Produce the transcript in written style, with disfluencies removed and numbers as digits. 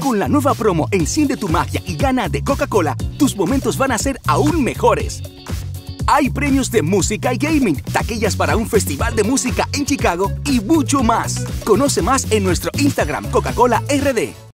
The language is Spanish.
Con la nueva promo Enciende tu magia y gana de Coca-Cola, tus momentos van a ser aún mejores. Hay premios de música y gaming, taquillas para un festival de música en Chicago y mucho más. Conoce más en nuestro Instagram Coca-Cola RD.